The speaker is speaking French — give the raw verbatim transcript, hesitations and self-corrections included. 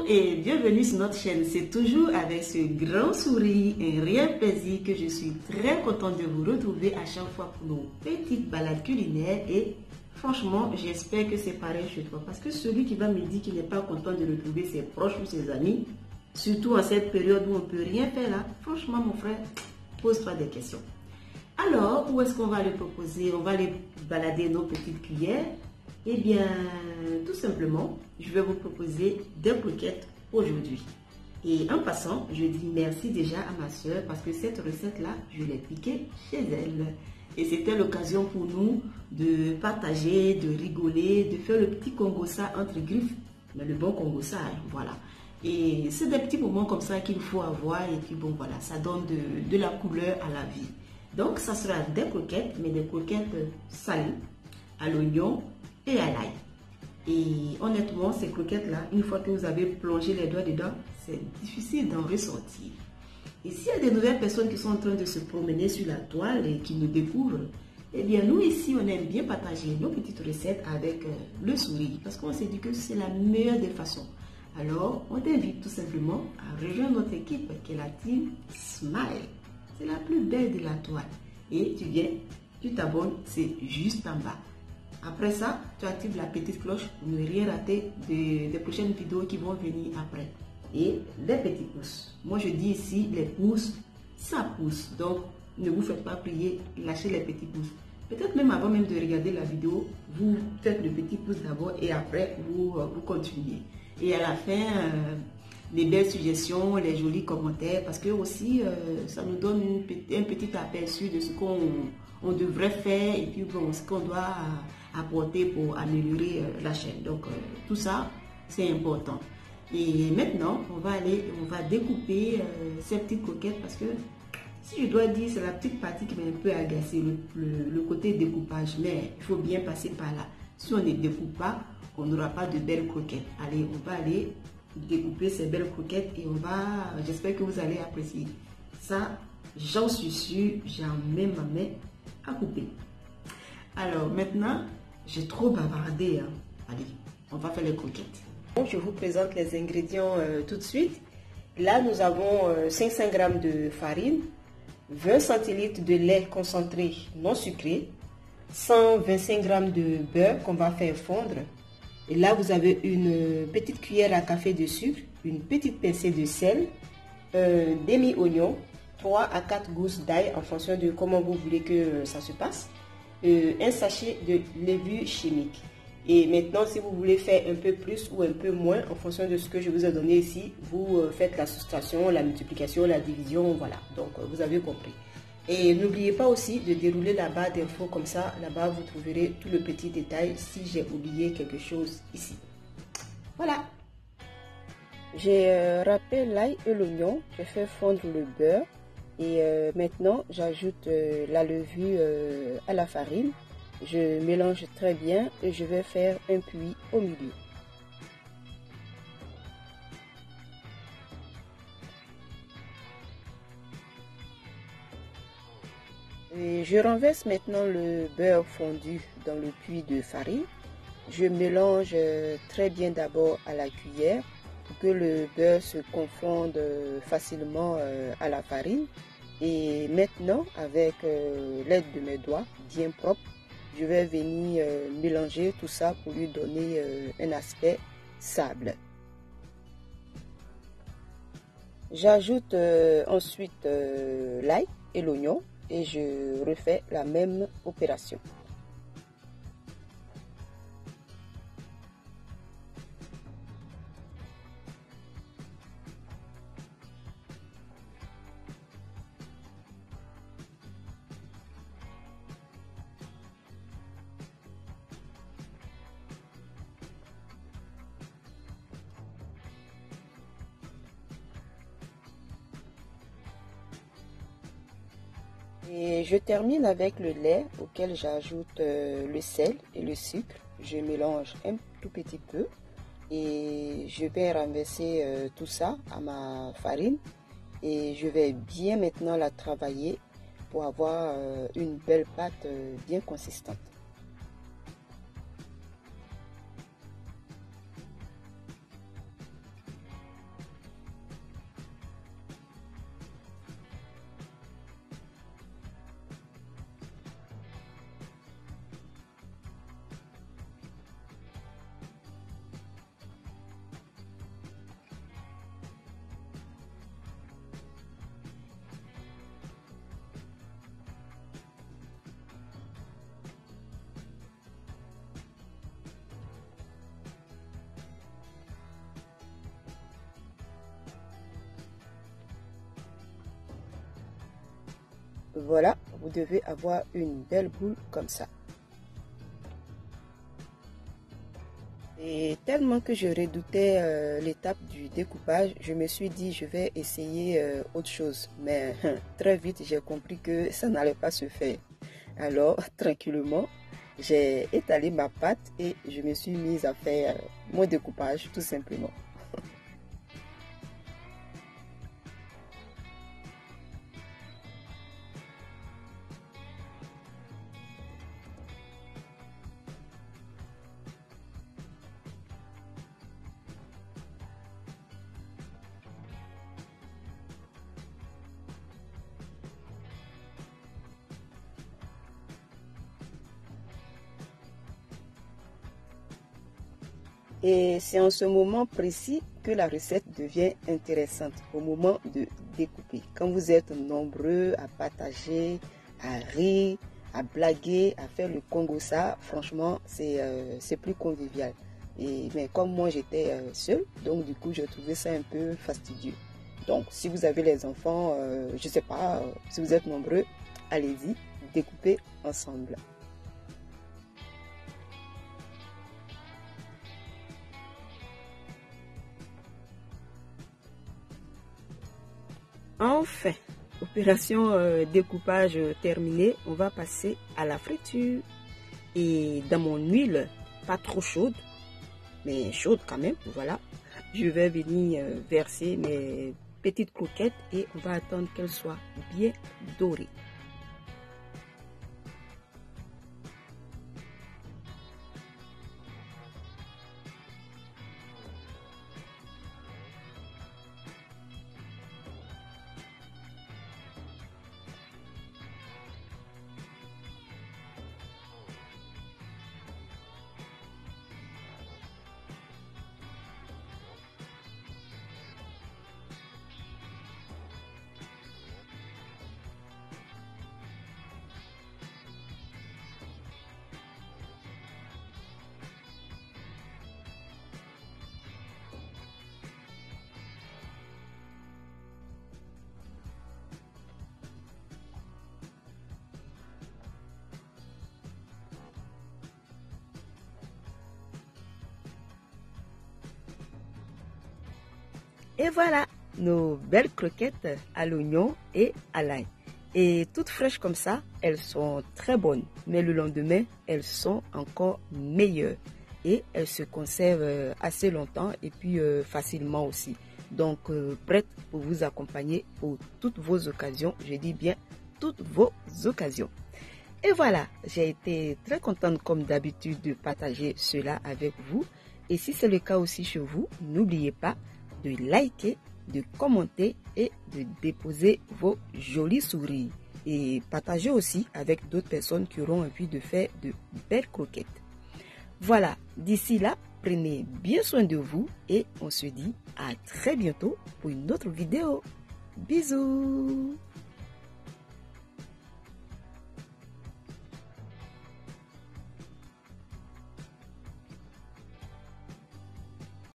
Bonjour et bienvenue sur notre chaîne. C'est toujours avec ce grand sourire et un réel plaisir que je suis très contente de vous retrouver à chaque fois pour nos petites balades culinaires. Et franchement, j'espère que c'est pareil chez toi. Parce que celui qui va me dire qu'il n'est pas content de retrouver ses proches ou ses amis, surtout en cette période où on ne peut rien faire là, franchement mon frère, pose-toi des questions. Alors, où est-ce qu'on va le proposer? On va aller balader nos petites cuillères. Eh bien, tout simplement, je vais vous proposer des croquettes aujourd'hui. Et en passant, je dis merci déjà à ma soeur parce que cette recette-là, je l'ai piquée chez elle. Et c'était l'occasion pour nous de partager, de rigoler, de faire le petit congossa entre griffes. Mais le bon congossa, voilà. Et c'est des petits moments comme ça qu'il faut avoir et puis bon, voilà, ça donne de, de la couleur à la vie. Donc, ça sera des croquettes, mais des croquettes salées, à l'oignon et à l'ail. Et honnêtement, ces croquettes-là, une fois que vous avez plongé les doigts dedans, c'est difficile d'en ressortir. Et s'il y a des nouvelles personnes qui sont en train de se promener sur la toile et qui nous découvrent, eh bien, nous ici, on aime bien partager nos petites recettes avec euh, le sourire, parce qu'on s'est dit que c'est la meilleure des façons. Alors, on t'invite tout simplement à rejoindre notre équipe qui est la team Smile. C'est la plus belle de la toile. Et tu viens, tu t'abonnes, c'est juste en bas. Après ça, tu actives la petite cloche pour ne rien rater des, des prochaines vidéos qui vont venir après. Et les petits pouces. Moi, je dis ici, les pouces, ça pousse. Donc, ne vous faites pas prier, lâchez les petits pouces. Peut-être même avant même de regarder la vidéo, vous faites le petit pouce d'abord et après, vous, vous continuez. Et à la fin, euh, les belles suggestions, les jolis commentaires, parce que aussi, euh, ça nous donne une, un petit aperçu de ce qu'on on devrait faire et puis bon, ce qu'on doit apporter pour améliorer euh, la chaîne. Donc, euh, tout ça, c'est important. Et maintenant, on va aller, on va découper euh, ces petites coquettes parce que, si je dois dire, c'est la petite partie qui m'a un peu agacé, le, le, le côté découpage. Mais il faut bien passer par là. Si on ne découpe pas, on n'aura pas de belles croquettes. Allez, on va aller découper ces belles croquettes et on va, j'espère que vous allez apprécier. Ça, j'en suis sûre, j'en mets ma main à couper. Alors maintenant, j'ai trop bavardé. Hein. Allez, on va faire les croquettes. Donc, je vous présente les ingrédients euh, tout de suite. Là, nous avons euh, cinq cents grammes de farine, vingt centilitres de lait concentré non sucré, cent vingt-cinq grammes de beurre qu'on va faire fondre. Et là, vous avez une petite cuillère à café de sucre, une petite pincée de sel, un demi-oignon, trois à quatre gousses d'ail en fonction de comment vous voulez que ça se passe, euh, un sachet de levure chimique. Et maintenant, si vous voulez faire un peu plus ou un peu moins, en fonction de ce que je vous ai donné ici, vous euh, faites la soustraction, la multiplication, la division, voilà. Donc, euh, vous avez compris. Et n'oubliez pas aussi de dérouler la barre d'infos, comme ça, là-bas, vous trouverez tout le petit détail si j'ai oublié quelque chose ici. Voilà. J'ai euh, râpé l'ail et l'oignon, je fais fondre le beurre et euh, maintenant, j'ajoute euh, la levure euh, à la farine. Je mélange très bien et je vais faire un puits au milieu. Et je renverse maintenant le beurre fondu dans le puits de farine. Je mélange très bien d'abord à la cuillère pour que le beurre se confonde facilement à la farine. Et maintenant, avec l'aide de mes doigts bien propres, je vais venir mélanger tout ça pour lui donner un aspect sable. J'ajoute ensuite l'ail et l'oignon et je refais la même opération. Et je termine avec le lait auquel j'ajoute euh, le sel et le sucre. Je mélange un tout petit peu et je vais renverser euh, tout ça à ma farine et je vais bien maintenant la travailler pour avoir euh, une belle pâte euh, bien consistante. voilà, vous devez avoir une belle boule comme ça. Et tellement que je redoutais euh, l'étape du découpage, je me suis dit je vais essayer euh, autre chose. Mais très vite, j'ai compris que ça n'allait pas se faire. Alors, tranquillement, j'ai étalé ma pâte et je me suis mise à faire euh, mon découpage tout simplement. Et c'est en ce moment précis que la recette devient intéressante, au moment de découper. Quand vous êtes nombreux à partager, à rire, à blaguer, à faire le Congo-ça, franchement, c'est euh, c'est plus convivial. Et, mais comme moi, j'étais euh, seule, donc du coup, je trouvais ça un peu fastidieux. Donc, si vous avez les enfants, euh, je ne sais pas, euh, si vous êtes nombreux, allez-y, découpez ensemble. Enfin, opération euh, découpage terminée, on va passer à la friture. Et dans mon huile, pas trop chaude, mais chaude quand même, voilà. Je vais venir euh, verser mes petites croquettes et on va attendre qu'elles soient bien dorées. Et voilà, nos belles croquettes à l'oignon et à l'ail. Et toutes fraîches comme ça, elles sont très bonnes. Mais le lendemain, elles sont encore meilleures. Et elles se conservent assez longtemps et puis euh, facilement aussi. Donc, euh, prêtes pour vous accompagner pour toutes vos occasions. Je dis bien toutes vos occasions. Et voilà, j'ai été très contente comme d'habitude de partager cela avec vous. Et si c'est le cas aussi chez vous, n'oubliez pas de liker, de commenter et de déposer vos jolis sourires. Et partagez aussi avec d'autres personnes qui auront envie de faire de belles croquettes. Voilà, d'ici là, prenez bien soin de vous et on se dit à très bientôt pour une autre vidéo. Bisous!